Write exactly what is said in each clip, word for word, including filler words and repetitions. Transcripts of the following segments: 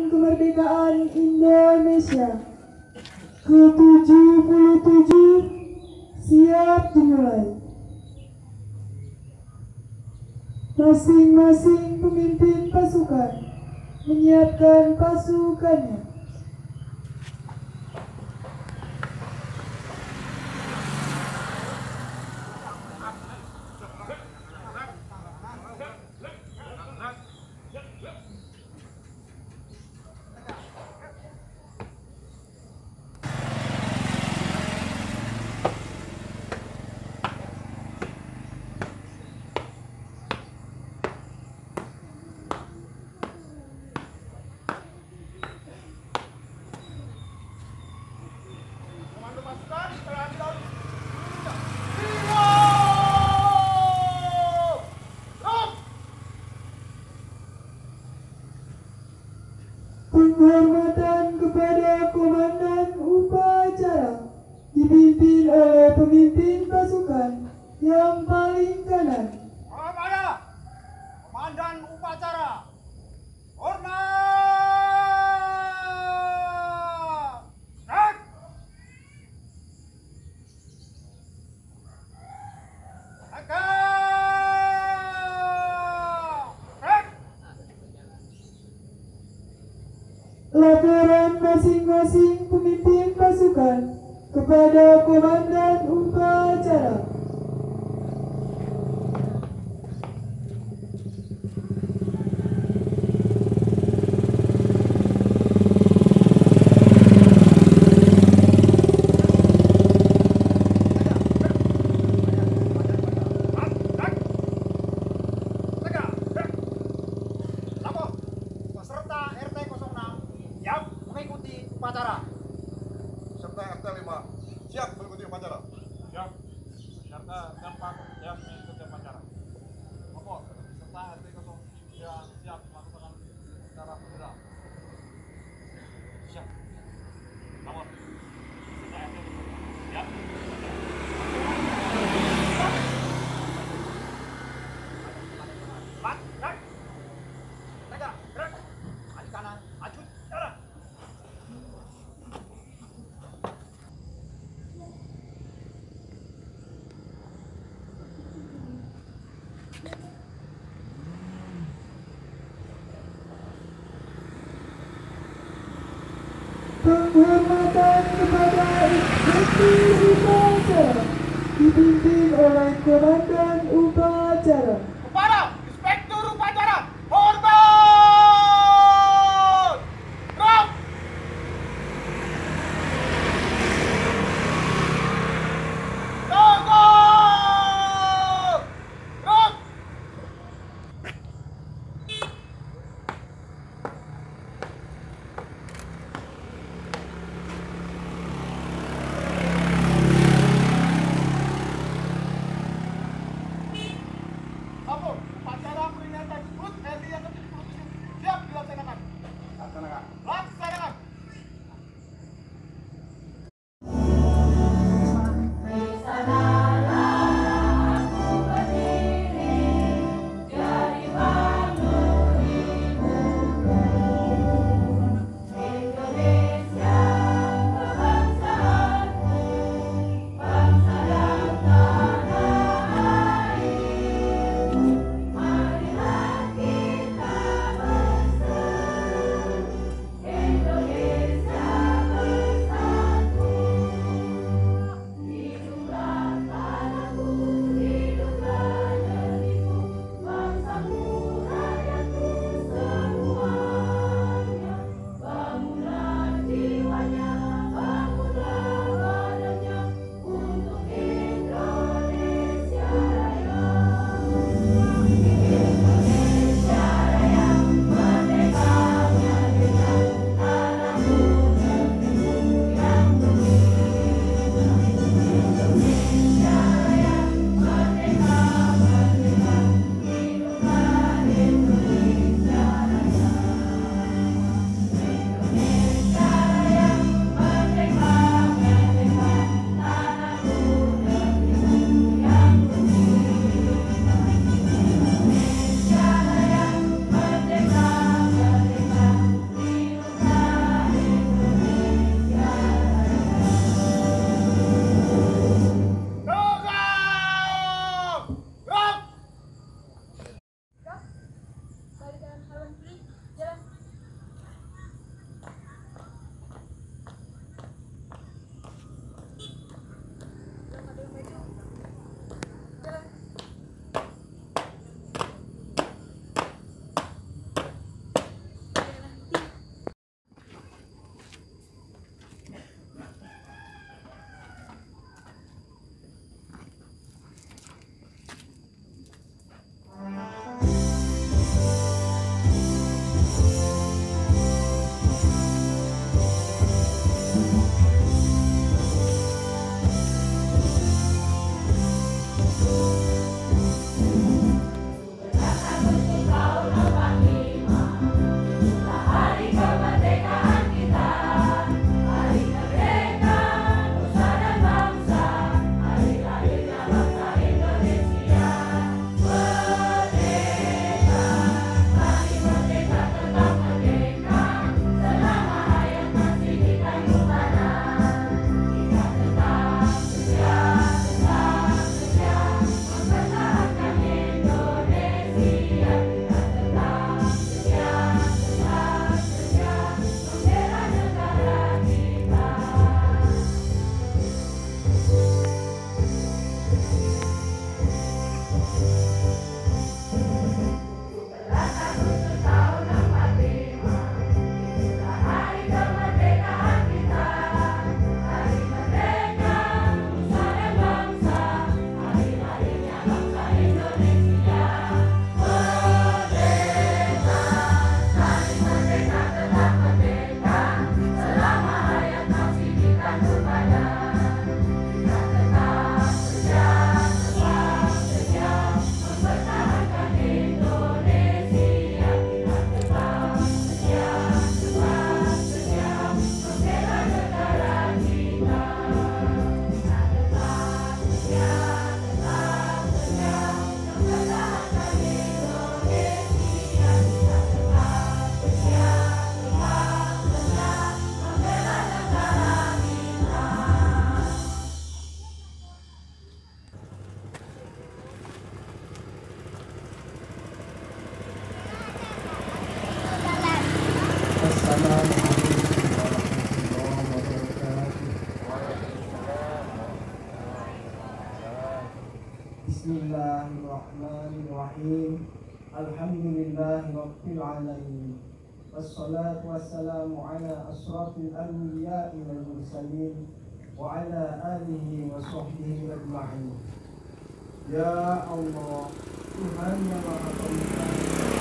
kemerdekaan Indonesia ke tujuh puluh tujuh siap dimulai. Masing-masing pemimpin pasukan menyiapkan pasukannya. Penghormatan kepada komandan upacara dipimpin oleh pemimpin pasukan yang paling kanan. Kepada komandan upacara, hormat! Naik! Naik! Laporan masing-masing pemimpin pasukan kepada komandan upacara. Upacara. Serta R T lima siap mengikuti upacara. Siap. Serta tempat siap mengikuti upacara. Lapor. Serta R T nol tiga siap melakukan upacara bendera. Siap. Lapor. Serta R T siap. Bat, gerak. Tegak, gerak. Maju kanan, maju, jalan. Penghormatan kepada inspektur upacara dipimpin oleh komandan upacara. Kepada inspektur upacara, hormat! Gerak! Tegak! Gerak! Assalamualaikum warahmatullahi wabarakatuh. Bismillahirrahmanirrahim. Alhamdulillahirabbil alamin. Wassalatu wassalamu ala asrafil anbiya'i wal mursalin wa ala alihi wa sahbihi ajma'in. Ya Allah, Tuhan yang Maha Pemurah,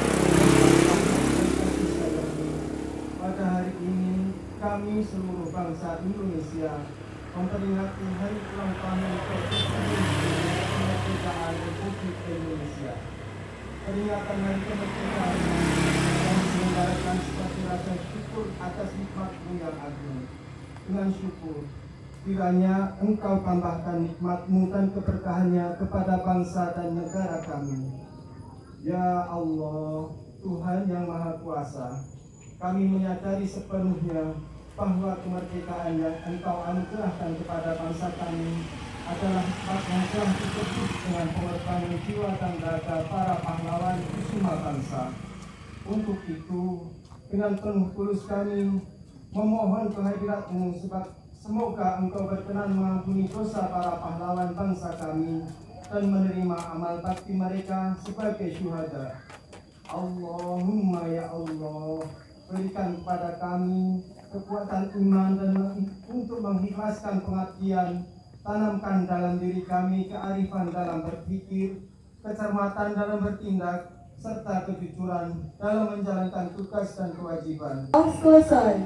pada hari ini kami seluruh bangsa Indonesia memperingati hari ulang tahun kemerdekaan Republik Indonesia. Peringatan hari kemerdekaan yang diselenggarakan sebagai rasa syukur atas nikmat-Mu yang agung. Dengan syukur, kiranya Engkau tambahkan nikmat-Mu dan keberkahannya kepada bangsa dan negara kami. Ya Allah, Tuhan yang Maha Kuasa, kami menyadari sepenuhnya bahwa kemerdekaan yang Engkau anugerahkan kepada bangsa kami adalah hikmat yang telah ditebus dengan pengorbanan jiwa dan raga para pahlawan kusuma bangsa. Untuk itu, dengan penuh tulus kami memohon kehadirat-Mu, sebab semoga Engkau berkenan mengampuni dosa para pahlawan bangsa kami dan menerima amal bakti mereka sebagai syuhada. Allahumma ya Allah, berikan kepada kami kekuatan iman dan untuk mengikhlaskan pengabdian. Tanamkan dalam diri kami kearifan dalam berpikir, kecermatan dalam bertindak, serta kejujuran dalam menjalankan tugas dan kewajiban. Selesai.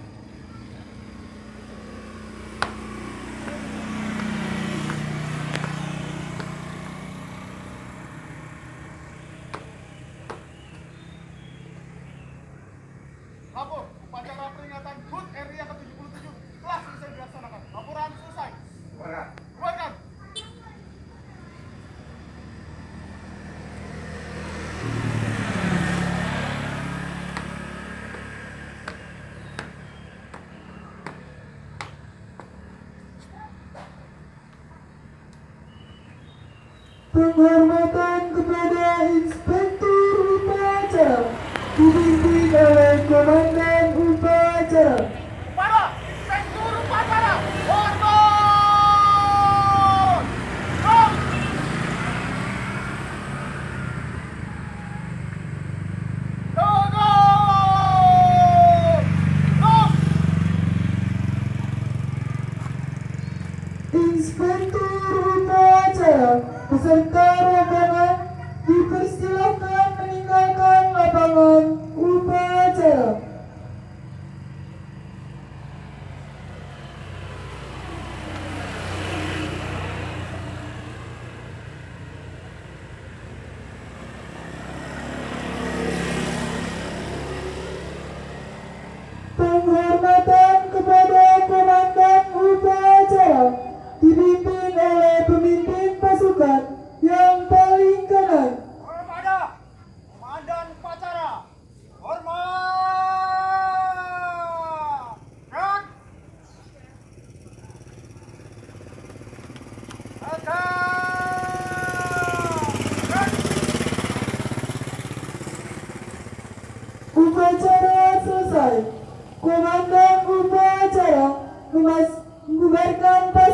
Lapor, upacara peringatan H U T R I yang ke tujuh puluh tujuh telah selesai dilaksanakan. Laporan selesai. Keluarga. Keluarkan. Penghormatan kepada Inspektur Upacara dipimpin oleh Komandan Upacara. Para Inspektur Upacara, hormat! Stop! Tunggu! Stop! Inspektur Upacara beserta rombongan dipersilahkan meninggalkan lapangan upacara. Penghormatan kepada Komandan Upacara dipimpin oleh pemimpin pasukan yang paling kanan. Kepada Komandan Upacara, hormat! Dan akan Upacara selesai. Komandan Upacara memas- membubarkan